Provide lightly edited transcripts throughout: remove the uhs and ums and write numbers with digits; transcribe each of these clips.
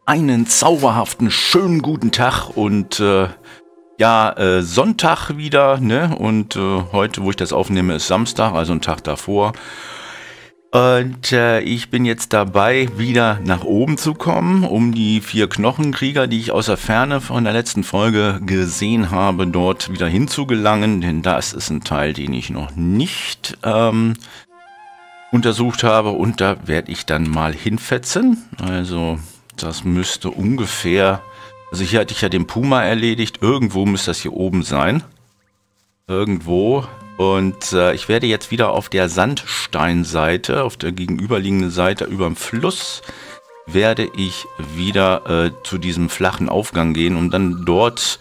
Einen zauberhaften, schönen guten Tag und Sonntag wieder, ne? Und heute, wo ich das aufnehme, ist Samstag, also ein Tag davor. Und ich bin jetzt dabei, wieder nach oben zu kommen, um die 4 Knochenkrieger, die ich aus der Ferne von der letzten Folge gesehen habe, dort wieder hinzugelangen. Denn das ist ein Teil, den ich noch nicht untersucht habe. Und da werde ich dann mal hinfetzen. Also das müsste ungefähr... Also hier hatte ich ja den Puma erledigt. Irgendwo müsste das hier oben sein. Irgendwo. Und ich werde jetzt wieder auf der Sandsteinseite, auf der gegenüberliegenden Seite über dem Fluss, werde ich wieder zu diesem flachen Aufgang gehen, um dann dort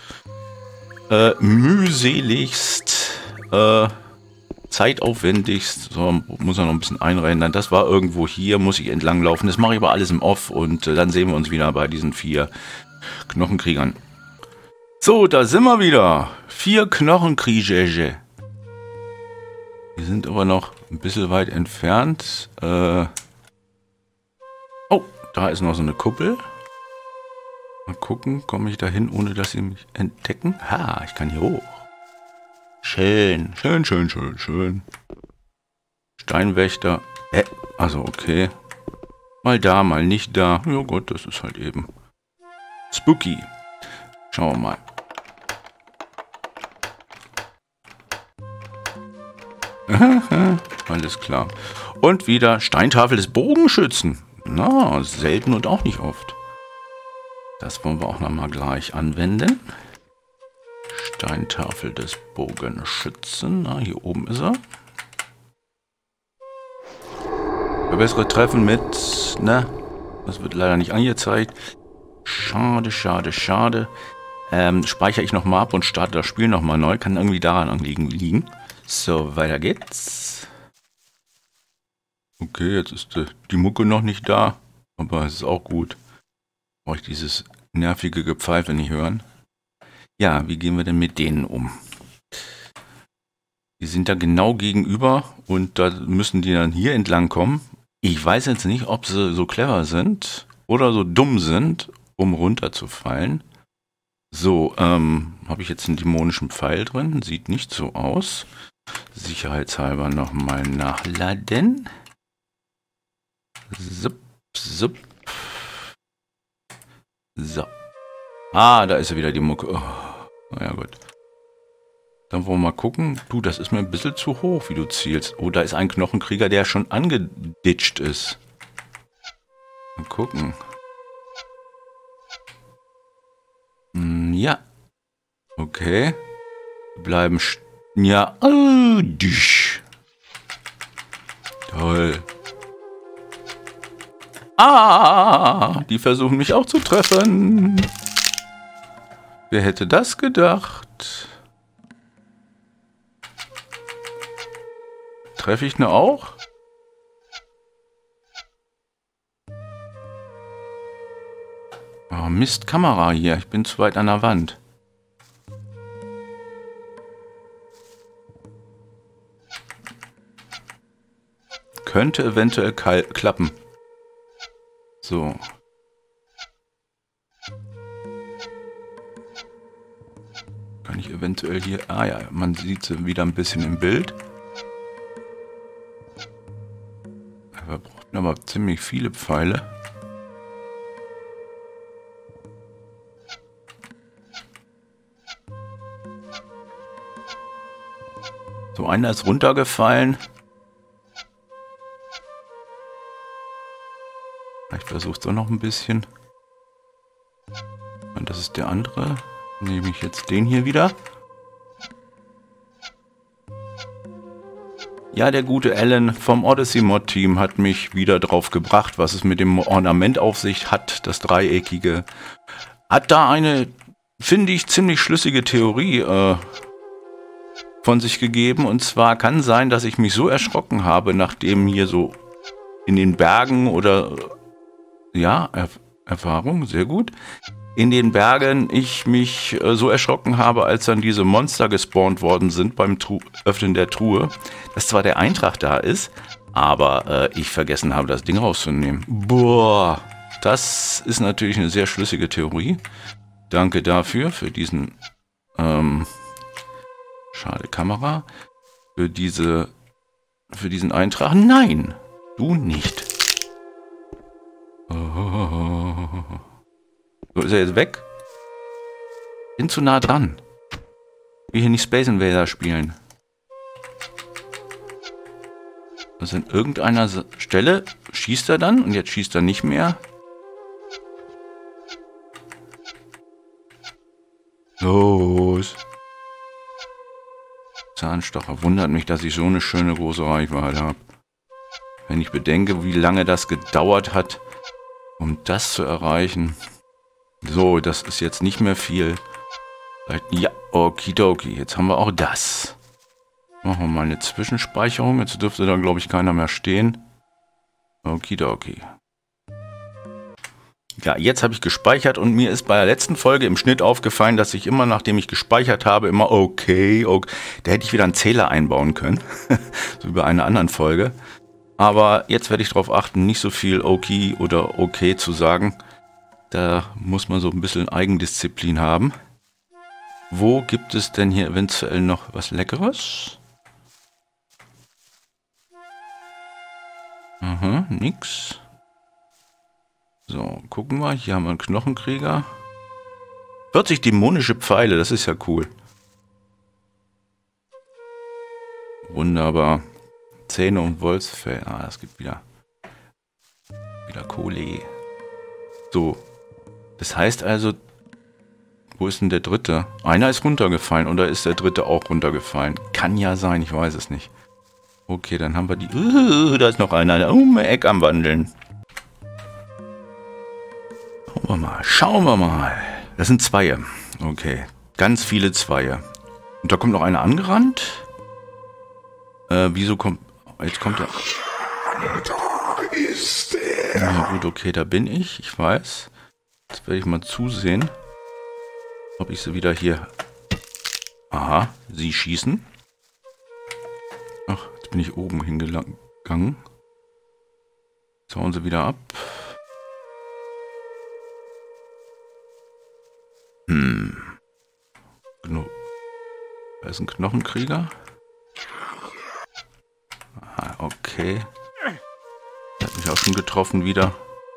mühseligst, zeitaufwendigst, so muss er noch ein bisschen einrendern. Das war irgendwo hier, muss ich entlang laufen. Das mache ich aber alles im Off und dann sehen wir uns wieder bei diesen 4 Knochenkriegern. So, da sind wir wieder. 4 Knochenkrieger. Die sind aber noch ein bisschen weit entfernt. Oh, da ist noch so eine Kuppel. Mal gucken, komme ich da hin, ohne dass sie mich entdecken? Ha, ich kann hier hoch. Schön, schön, schön, schön, schön. Steinwächter. Also okay. Mal da, mal nicht da. Ja Gott, das ist halt eben spooky. Schauen wir mal. Alles klar. Und wieder Steintafel des Bogenschützen. Na, selten und auch nicht oft. Das wollen wir auch nochmal gleich anwenden. Steintafel des Bogenschützen. Na, hier oben ist er. Verbessere Treffen mit... Ne, das wird leider nicht angezeigt. Schade, schade, schade. Speichere ich nochmal ab und starte das Spiel nochmal neu. Kann irgendwie daran liegen. So, weiter geht's. Okay, jetzt ist die Mucke noch nicht da, aber es ist auch gut. Brauche ich dieses nervige Gepfeife nicht hören. Ja, wie gehen wir denn mit denen um? Die sind da genau gegenüber und da müssen die dann hier entlang kommen. Ich weiß jetzt nicht, ob sie so clever sind oder so dumm sind, um runterzufallen. So, habe ich jetzt einen dämonischen Pfeil drin? Sieht nicht so aus. Sicherheitshalber nochmal nachladen. Zup, zup. So. Ah, da ist ja wieder die Mucke. Oh, naja, gut. Dann wollen wir mal gucken. Du, das ist mir ein bisschen zu hoch, wie du zielst. Oh, da ist ein Knochenkrieger, der schon angeditscht ist. Mal gucken. Ja. Okay. Wir bleiben ja, oh, dich. Toll. Ah, die versuchen mich auch zu treffen. Wer hätte das gedacht? Treffe ich ne auch? Oh, Mist, Kamera hier. Ich bin zu weit an der Wand. Könnte eventuell klappen. So. Kann ich eventuell hier... Ah ja, man sieht sie wieder ein bisschen im Bild. Wir brauchen aber ziemlich viele Pfeile. So, einer ist runtergefallen. Ich versuche es auch noch ein bisschen. Und das ist der andere. Nehme ich jetzt den hier wieder. Ja, der gute Alan vom Odyssey Mod Team hat mich wieder drauf gebracht, was es mit dem Ornament auf sich hat, das Dreieckige. Hat da eine, finde ich, ziemlich schlüssige Theorie von sich gegeben. Und zwar kann sein, dass ich mich so erschrocken habe, nachdem hier so in den Bergen oder... Ja, Erfahrung, sehr gut. In den Bergen ich mich so erschrocken habe, als dann diese Monster gespawnt worden sind beim Öffnen der Truhe, dass zwar der Eintrag da ist, aber ich vergessen habe, das Ding rauszunehmen. Boah, Das ist natürlich eine sehr schlüssige Theorie. Danke dafür, für diesen schade Kamera, für diesen Eintrag. Nein, du nicht. Oh. So, ist er jetzt weg? Bin zu nah dran. Ich will hier nicht Space Invader spielen. Also an irgendeiner Stelle schießt er dann und jetzt schießt er nicht mehr. Los. Zahnstocher. Wundert mich, dass ich so eine schöne große Reichweite habe. Wenn ich bedenke, wie lange das gedauert hat, um das zu erreichen. So, das ist jetzt nicht mehr viel. Ja, okidoki. Jetzt haben wir auch das. Machen wir mal eine Zwischenspeicherung. Jetzt dürfte da, glaube ich, keiner mehr stehen. Okidoki. Ja, jetzt habe ich gespeichert und mir ist bei der letzten Folge im Schnitt aufgefallen, dass ich immer, nachdem ich gespeichert habe, immer okay. Da hätte ich wieder einen Zähler einbauen können. So wie bei einer anderen Folge. Aber jetzt werde ich darauf achten, nicht so viel okay oder okay zu sagen. Da muss man so ein bisschen Eigendisziplin haben. Wo gibt es denn hier eventuell noch was Leckeres? Aha, nix. So, gucken wir. Hier haben wir einen Knochenkrieger. 40 dämonische Pfeile, das ist ja cool. Wunderbar. Zähne und Wolfsfell. Ah, das gibt wieder Kohle. So. Das heißt also, wo ist denn der dritte? Einer ist runtergefallen oder ist der dritte auch runtergefallen? Kann ja sein, ich weiß es nicht. Okay, dann haben wir die... da ist noch einer, der um Eck am Wandeln. Schauen wir mal. Das sind Zweie. Okay, ganz viele Zweie. Und da kommt noch einer angerannt. Wieso kommt... Jetzt kommt er... Da ist er. Na gut, okay, da bin ich. Ich weiß. Jetzt werde ich mal zusehen, ob ich sie wieder hier... Aha, sie schießen. Ach, jetzt bin ich oben hingegangen. Jetzt hauen sie wieder ab. Da ist ein Knochenkrieger. Ah, okay. Der hat mich auch schon getroffen wieder.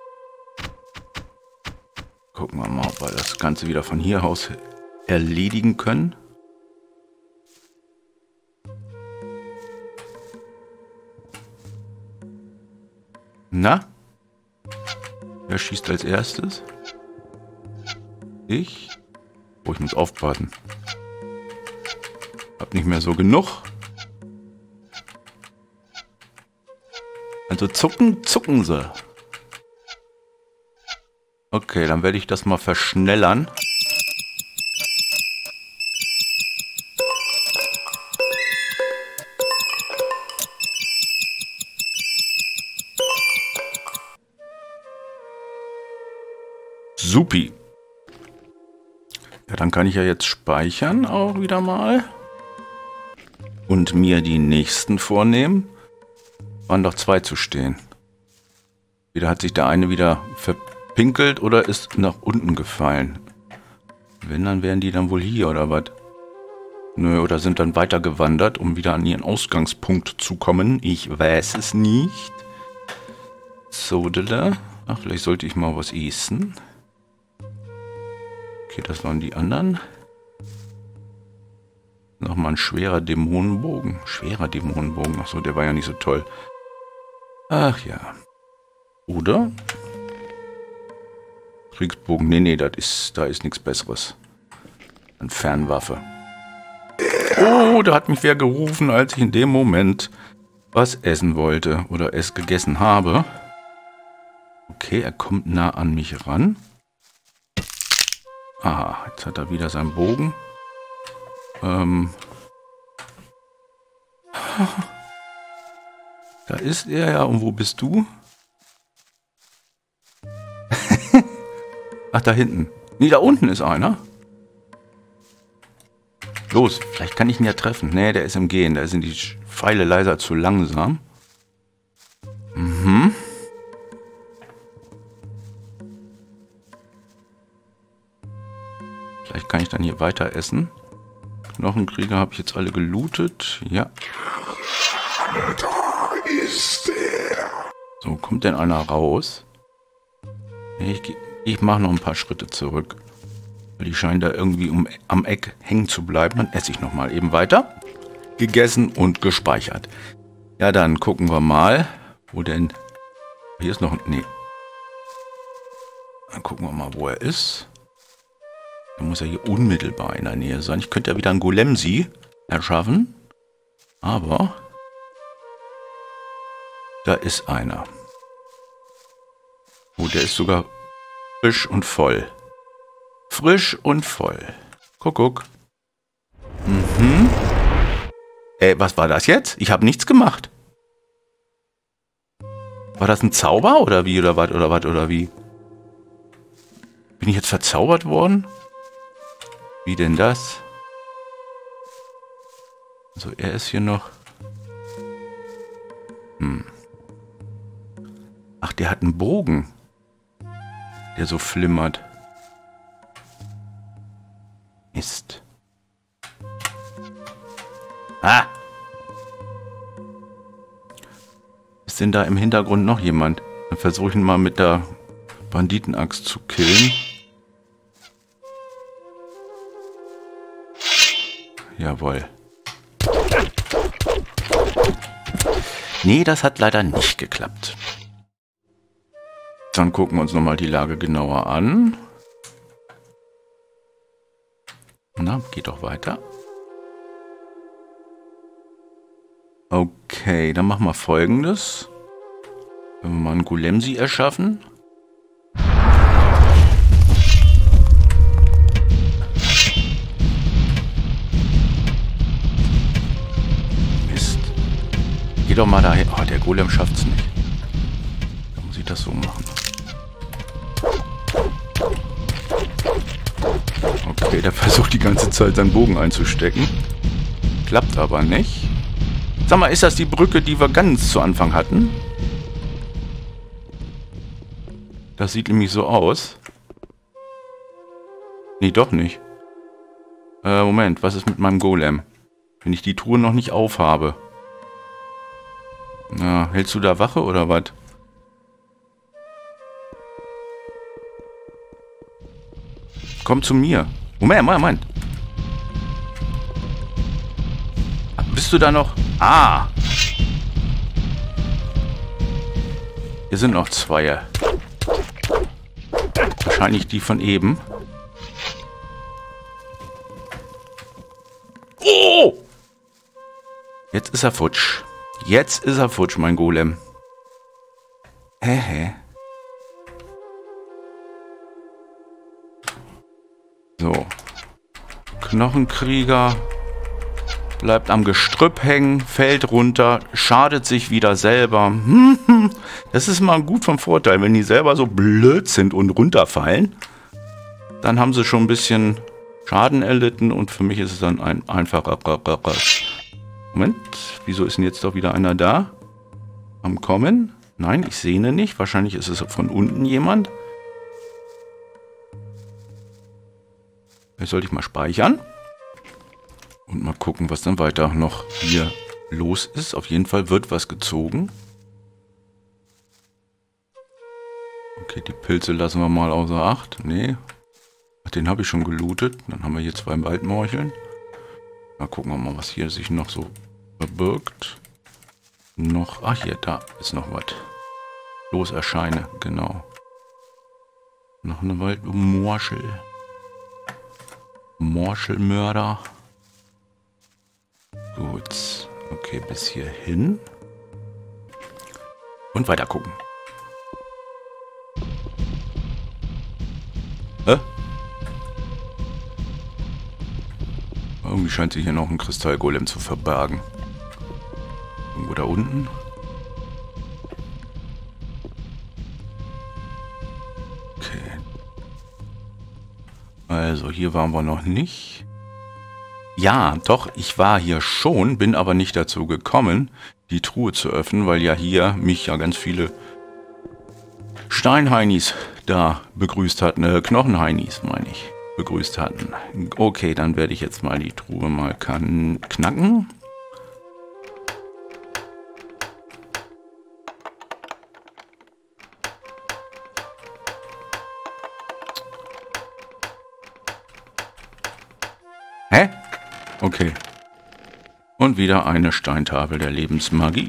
Gucken wir mal, ob wir das Ganze wieder von hier aus erledigen können. Na? Wer schießt als erstes? Ich? Oh, ich muss aufpassen. Hab nicht mehr so genug. Also zucken sie. Okay, dann werde ich das mal verschnellern. Supi. Ja, dann kann ich ja jetzt speichern auch wieder mal. Und mir die nächsten vornehmen. Waren doch zwei zu stehen. Wieder hat sich der eine wieder verpinkelt oder ist nach unten gefallen. Wenn, dann wären die dann wohl hier oder was? Nö, oder sind dann weitergewandert, um wieder an ihren Ausgangspunkt zu kommen. Ich weiß es nicht. Sodele. Ach, vielleicht sollte ich mal was essen. Okay, das waren die anderen. Nochmal ein schwerer Dämonenbogen. Schwerer Dämonenbogen. Achso, der war ja nicht so toll. Ach ja. Oder? Kriegsbogen. Nee, da ist nichts Besseres. Eine Fernwaffe. Oh, da hat mich wer gerufen, als ich in dem Moment was essen wollte. Oder es gegessen habe. Okay, er kommt nah an mich ran. Aha, jetzt hat er wieder seinen Bogen. Da ist er ja. Und wo bist du? Ach, da hinten. Nee, da unten ist einer. Los, vielleicht kann ich ihn ja treffen. Nee, der ist im Gehen. Da sind die Pfeile leider zu langsam. Mhm. kann hier weiter essen. Knochenkrieger habe ich jetzt alle gelootet. Ja. Da ist er. So, kommt denn einer raus? Ich mache noch ein paar Schritte zurück. Weil die scheinen da irgendwie am Eck hängen zu bleiben. Dann esse ich nochmal eben weiter. Gegessen und gespeichert. Ja, dann gucken wir mal. Wo denn? Hier ist noch... Nee. Dann gucken wir mal, wo er ist. Der muss ja hier unmittelbar in der Nähe sein. Ich könnte ja wieder einen Golemsi erschaffen. Aber... Da ist einer. Oh, der ist sogar frisch und voll. Frisch und voll. Guck. Mhm. Was war das jetzt? Ich habe nichts gemacht. War das ein Zauber oder wie? Oder wie? Bin ich jetzt verzaubert worden? Wie denn das? Also er ist hier noch... Ach, der hat einen Bogen. Der so flimmert. Mist. Ah! Ist denn da im Hintergrund noch jemand? Dann versuche ich ihn mal mit der Banditenaxt zu killen. Jawohl. Nee, das hat leider nicht geklappt. Dann gucken wir uns nochmal die Lage genauer an. Na, geht doch weiter. Okay, dann machen wir Folgendes. Wenn wir mal einen Golemsi erschaffen. Mist. Geh doch mal dahin. Oh, der Golem schafft's nicht. Dann muss ich das so machen. Okay, der versucht die ganze Zeit seinen Bogen einzustecken. Klappt aber nicht. Sag mal, ist das die Brücke, die wir ganz zu Anfang hatten? Das sieht nämlich so aus. Nee, doch nicht. Moment, was ist mit meinem Golem? Wenn ich die Truhe noch nicht aufhabe. Na, hältst du da Wache oder was? Komm zu mir. Moment. Bist du da noch? Ah! Hier sind noch zwei. Wahrscheinlich die von eben. Oh! Jetzt ist er futsch. Jetzt ist er futsch, mein Golem. So. Knochenkrieger. Bleibt am Gestrüpp hängen, fällt runter, schadet sich wieder selber. Das ist mal gut vom Vorteil. Wenn die selber so blöd sind und runterfallen, dann haben sie schon ein bisschen Schaden erlitten und für mich ist es dann ein einfacher... Moment, wieso ist denn jetzt doch wieder einer da? Am Kommen? Nein, ich sehe ihn nicht. Wahrscheinlich ist es von unten jemand. Jetzt sollte ich mal speichern. Und mal gucken, was dann weiter noch hier los ist. Auf jeden Fall wird was gezogen. Okay, die Pilze lassen wir mal außer Acht. Nee. Ach, den habe ich schon gelootet. Dann haben wir hier zwei Waldmorcheln. Mal gucken wir mal, was hier sich noch so verbirgt. Noch. Ach, hier, da ist noch was. Los, erscheine. Genau. Noch eine Waldmorchel. Morchelmörder. Gut. Okay, bis hierhin. Und weiter gucken. Irgendwie scheint sich hier noch ein Kristallgolem zu verbergen. Irgendwo da unten. Okay. Also, hier waren wir noch nicht. Ja, doch, ich war hier schon, bin aber nicht dazu gekommen, die Truhe zu öffnen, weil ja hier mich ja ganz viele Steinheinis da begrüßt hatten. Knochenheinis, meine ich. begrüßt hatten. Okay, dann werde ich jetzt mal die Truhe mal knacken. Hä? Okay. Und wieder eine Steintafel der Lebensmagie.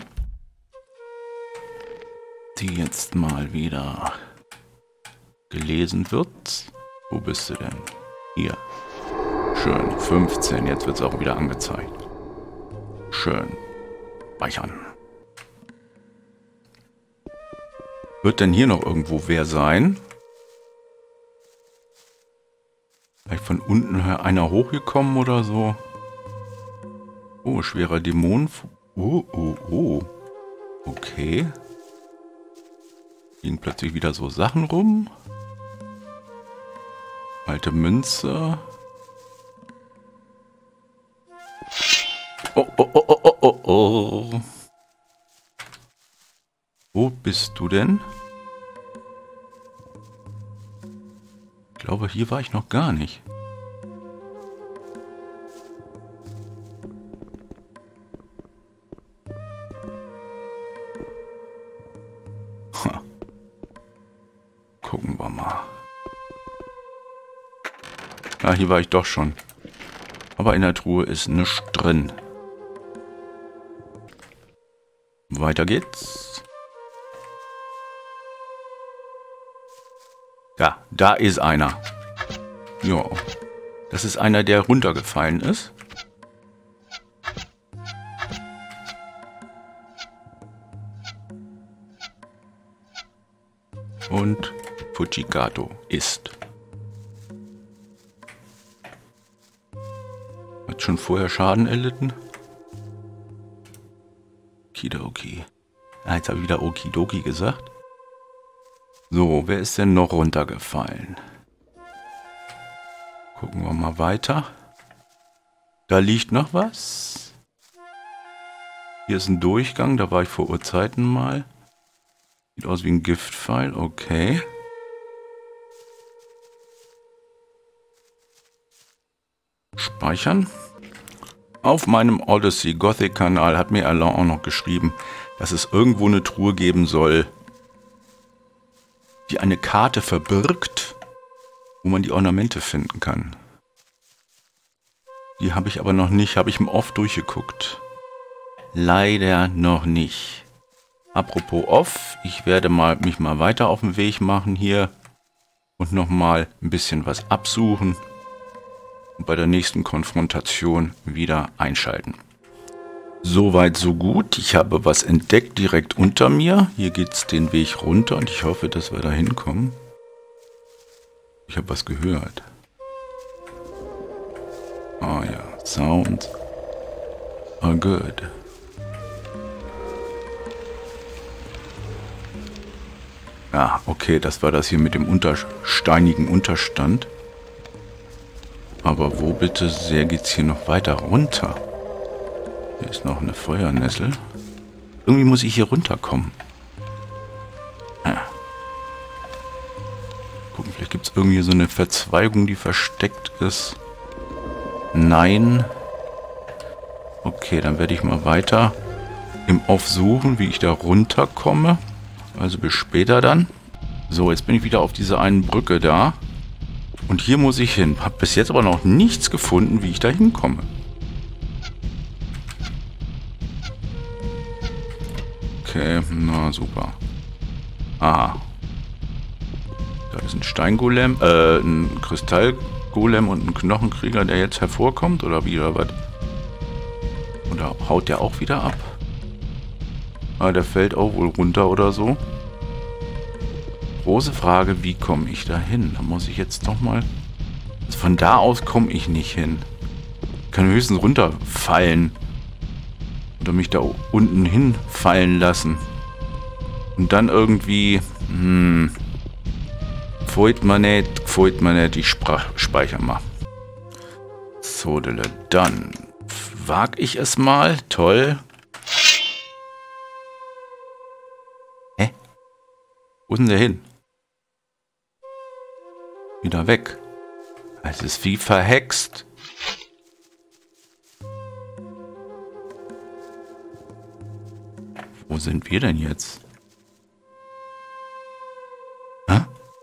Die jetzt mal wieder gelesen wird. Wo bist du denn? Hier. Schön. 15. Jetzt wird es auch wieder angezeigt. Schön. Speichern. Wird denn hier noch irgendwo wer sein? Vielleicht von unten einer hochgekommen oder so? Oh, schwerer Dämon. Oh. Okay. Liegen plötzlich wieder so Sachen rum. Alte Münze. Oh. Wo bist du denn? Ich glaube, hier war ich noch gar nicht. Gucken wir mal. Ah, hier war ich doch schon. Aber in der Truhe ist nichts drin. Weiter geht's. Ja, da ist einer. Ja, das ist einer, der runtergefallen ist. Und Fujikato ist. Hat schon vorher Schaden erlitten. Okidoki. Ah, jetzt habe ich wieder Okidoki gesagt. So, wer ist denn noch runtergefallen? Gucken wir mal weiter. Da liegt noch was. Hier ist ein Durchgang, da war ich vor Urzeiten mal. Sieht aus wie ein Giftpfeil, okay. Speichern. Auf meinem Odyssey Gothic Kanal hat mir Alain auch noch geschrieben, dass es irgendwo eine Truhe geben soll, die eine Karte verbirgt, wo man die Ornamente finden kann. Die habe ich aber noch nicht, habe ich im Off durchgeguckt. Leider noch nicht. Apropos Off, ich werde mich mal weiter auf den Weg machen hier und nochmal ein bisschen was absuchen und bei der nächsten Konfrontation wieder einschalten. Soweit so gut. Ich habe was entdeckt direkt unter mir. Hier geht es den Weg runter und ich hoffe, dass wir da hinkommen. Ich habe was gehört. Ah ja, Sounds are good. Ja, okay, das war das hier mit dem steinigen Unterstand. Aber wo bitte sehr geht's hier noch weiter runter? Hier ist noch eine Feuernessel. Irgendwie muss ich hier runterkommen. Ja. Gucken, vielleicht gibt es irgendwie so eine Verzweigung, die versteckt ist. Nein. Okay, dann werde ich mal weiter im Off suchen, wie ich da runterkomme. Also bis später dann. So, jetzt bin ich wieder auf dieser einen Brücke da. Und hier muss ich hin. Hab bis jetzt aber noch nichts gefunden, wie ich da hinkomme. Okay, na super. Aha. Da ist ein Steingolem, ein Kristallgolem und ein Knochenkrieger, der jetzt hervorkommt, oder wie, oder was? Oder haut der auch wieder ab? Ah, der fällt auch wohl runter oder so. Große Frage, wie komme ich da hin? Da muss ich jetzt doch mal... Also von da aus komme ich nicht hin. Ich kann höchstens runterfallen. Oder mich da unten hinfallen lassen. Und dann irgendwie... Freut man nicht, ich speichere mal. So, dann wag ich es mal. Toll. Hä? Wo ist denn der hin? Wieder weg. Es ist wie verhext. Wo sind wir denn jetzt? Hä?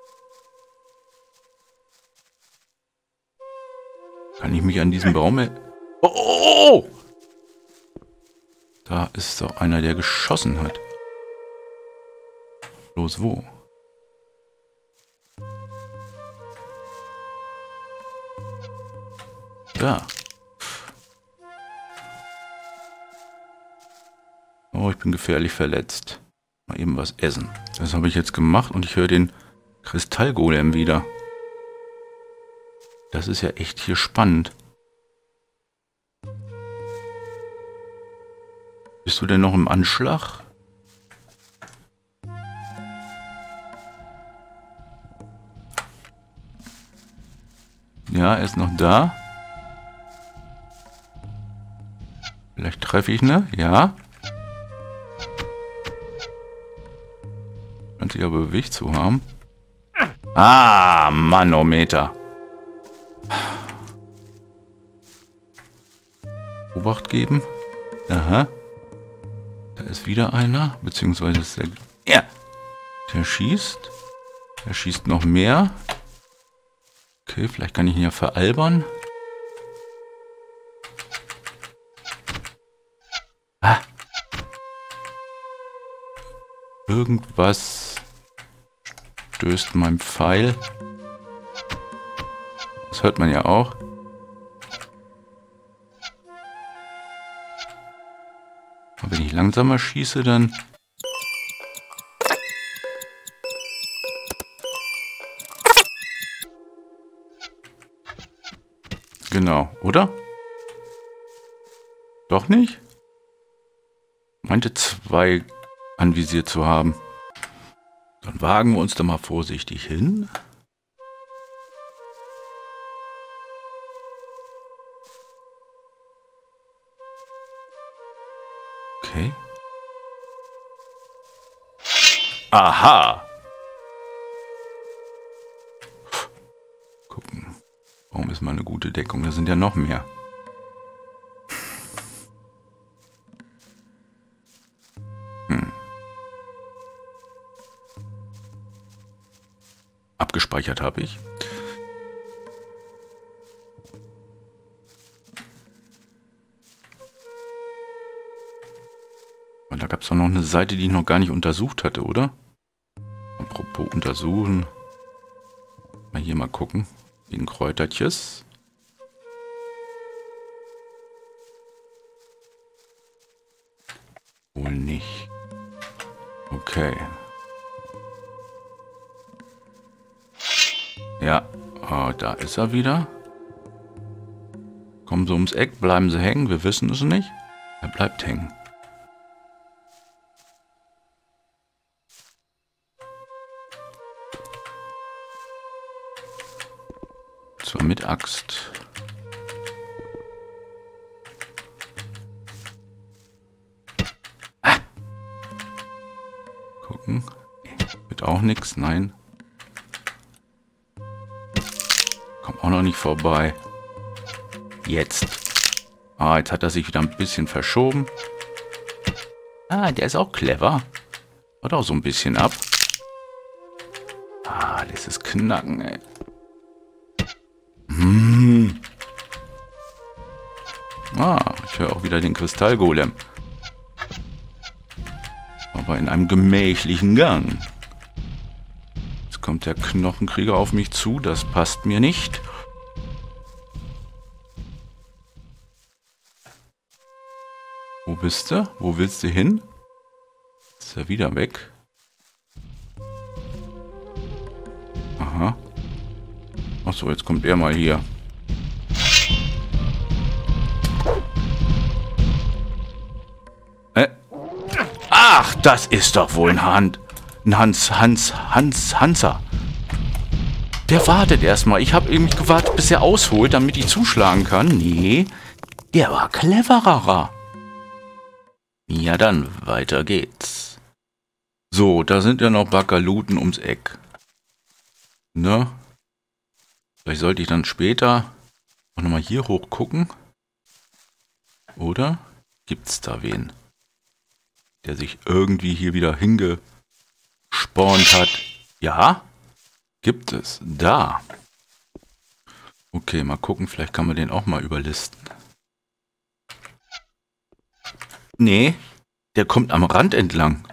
Kann ich mich an diesen Baum... Oh! Da ist doch einer, der geschossen hat. Bloß wo? Da. Oh, ich bin gefährlich verletzt. Mal eben was essen. Das habe ich jetzt gemacht und ich höre den Kristallgolem wieder. Das ist ja echt hier spannend. Bist du denn noch im Anschlag? Ja, er ist noch da. Vielleicht treffe ich ihn, ja. Scheint sich aber bewegt zu haben. Ah, Manometer. Obacht geben. Aha. Da ist wieder einer. Beziehungsweise ist der... Ja. Der schießt. Der schießt noch mehr. Okay, vielleicht kann ich ihn ja veralbern. Ah. Irgendwas stößt meinem Pfeil. Das hört man ja auch. Und wenn ich langsamer schieße, dann... Genau, oder? Doch nicht? Meinte 2 anvisiert zu haben. Dann wagen wir uns da mal vorsichtig hin. Okay. Aha! Gucken. Warum ist mal eine gute Deckung? Da sind ja noch mehr. Abgespeichert habe ich. Und da gab es doch noch eine Seite, die ich noch gar nicht untersucht hatte, oder? Apropos untersuchen. Mal hier mal gucken. Wegen Kräutertjes. Wohl nicht. Okay. Ja, oh, da ist er wieder. Kommen Sie ums Eck, bleiben Sie hängen, wir wissen es nicht. Er bleibt hängen. Zwar mit Axt. Ah! Gucken. Wird auch nichts, nein. Kommt auch noch nicht vorbei. Jetzt. Ah, jetzt hat er sich wieder ein bisschen verschoben. Ah, der ist auch clever. Haut auch so ein bisschen ab. Ah, das ist Knacken, ey. Ah, ich höre auch wieder den Kristallgolem. Aber in einem gemächlichen Gang. Jetzt kommt der Knochenkrieger auf mich zu. Das passt mir nicht. Wo bist du? Wo willst du hin? Ist er wieder weg? Aha. Achso, jetzt kommt er mal hier. Ach, das ist doch wohl ein Hanser. Der wartet erstmal. Ich habe eben gewartet, bis er ausholt, damit ich zuschlagen kann. Nee, der war cleverer. Ja dann, weiter geht's. So, da sind ja noch Bakaluten ums Eck. Ne? Vielleicht sollte ich dann später auch nochmal hier hoch gucken. Oder gibt's da wen, der sich irgendwie hier wieder hingespawnt hat? Ja, gibt es. Da. Okay, mal gucken, vielleicht kann man den auch mal überlisten. Nee, der kommt am Rand entlang.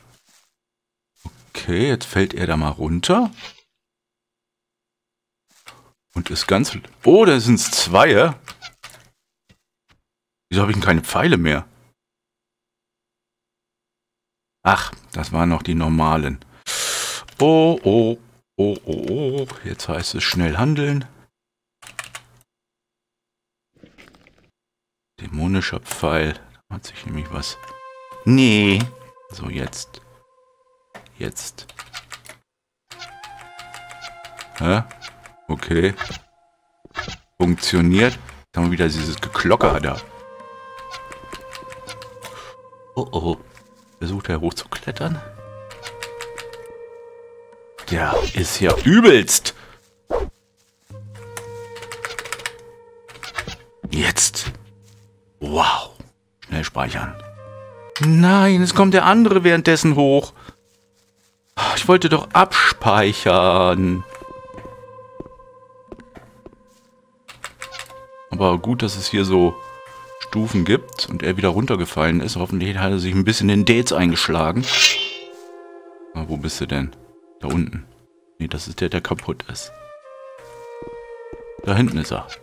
Okay, jetzt fällt er da mal runter. Und ist ganz... Oh, da sind es zwei. Wieso habe ich denn keine Pfeile mehr? Ach, das waren noch die normalen. Oh, oh, oh, oh, oh. Jetzt heißt es schnell handeln. Dämonischer Pfeil. Da hat sich nämlich was... Nee. So, jetzt. Jetzt. Hä? Okay. Funktioniert. Jetzt haben wir wieder dieses Geklocker da. Oh oh. Versucht er hochzuklettern? Der ist ja übelst. Jetzt. Wow. Schnell speichern. Nein, es kommt der andere währenddessen hoch. Ich wollte doch abspeichern. Aber gut, dass es hier so Stufen gibt und er wieder runtergefallen ist. Hoffentlich hat er sich ein bisschen in Dates eingeschlagen. Aber wo bist du denn? Da unten. Nee, das ist der, der kaputt ist. Da hinten ist er.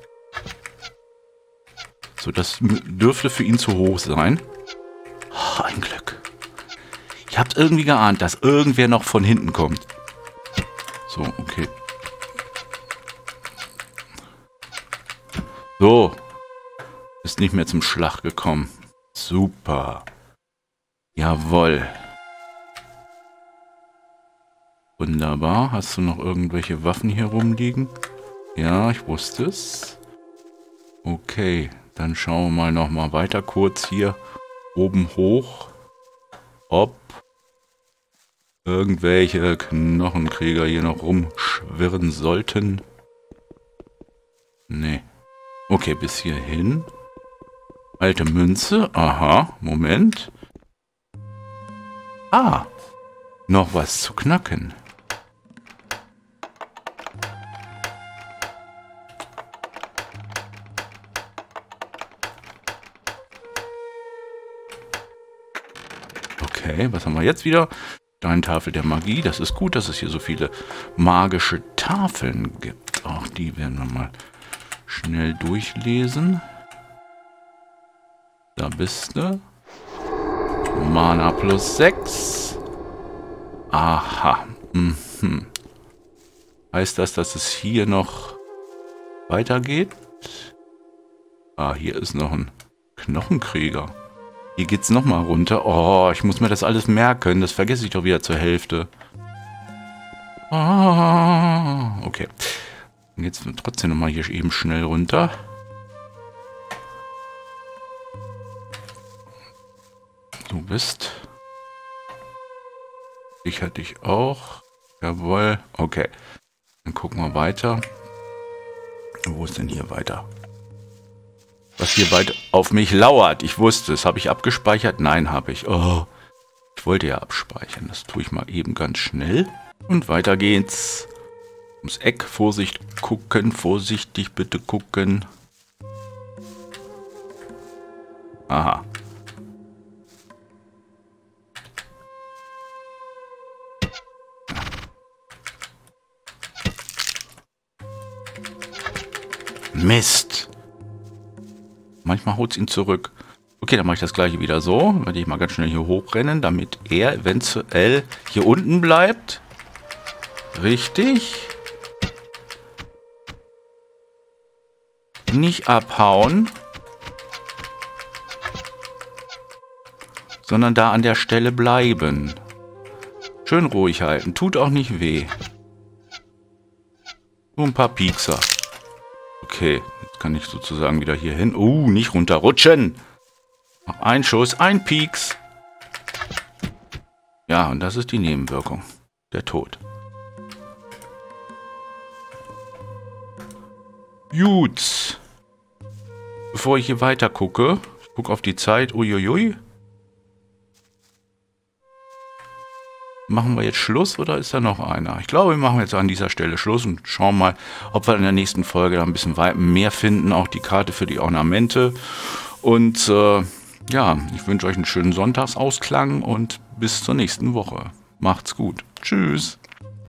So, das dürfte für ihn zu hoch sein. Oh, ein Glück. Ich hab's irgendwie geahnt, dass irgendwer noch von hinten kommt. So, okay. So. Ist nicht mehr zum Schlag gekommen. Super. Jawohl. Wunderbar. Hast du noch irgendwelche Waffen hier rumliegen? Ja, ich wusste es. Okay, dann schauen wir mal noch mal weiter kurz hier oben hoch, ob irgendwelche Knochenkrieger hier noch rumschwirren sollten. Nee. Okay, bis hierhin. Alte Münze. Aha, Moment. Ah, noch was zu knacken. Okay, was haben wir jetzt wieder? Steintafel der Magie. Das ist gut, dass es hier so viele magische Tafeln gibt. Auch die werden wir mal schnell durchlesen. Da bist du. Mana plus 6. Aha. Mhm. Heißt das, dass es hier noch weitergeht? Ah, hier ist noch ein Knochenkrieger. Hier geht's nochmal runter. Oh, ich muss mir das alles merken. Das vergesse ich doch wieder zur Hälfte. Ah, okay. Dann geht's trotzdem nochmal hier eben schnell runter. Du bist. Ich hatte dich auch. Jawohl. Okay. Dann gucken wir weiter. Wo ist denn hier weiter? Was hier weit auf mich lauert. Ich wusste es. Habe ich abgespeichert? Nein, habe ich. Oh. Ich wollte ja abspeichern. Das tue ich mal eben ganz schnell. Und weiter geht's. Ums Eck. Vorsicht gucken. Vorsichtig bitte gucken. Aha. Mist. Manchmal haut es ihn zurück. Okay, dann mache ich das gleiche wieder so. Werde ich mal ganz schnell hier hochrennen, damit er eventuell hier unten bleibt. Richtig. Nicht abhauen. Sondern da an der Stelle bleiben. Schön ruhig halten. Tut auch nicht weh. Nur ein paar Piekser. Okay, jetzt kann ich sozusagen wieder hier hin. Nicht runterrutschen. Noch ein Schuss, ein Pieks. Ja, und das ist die Nebenwirkung. Der Tod. Gut. Bevor ich hier weiter gucke, ich gucke auf die Zeit, uiuiui. Machen wir jetzt Schluss oder ist da noch einer? Ich glaube, wir machen jetzt an dieser Stelle Schluss und schauen mal, ob wir in der nächsten Folge da ein bisschen mehr finden. Auch die Karte für die Ornamente. Und ja, ich wünsche euch einen schönen Sonntagsausklang und bis zur nächsten Woche. Macht's gut. Tschüss.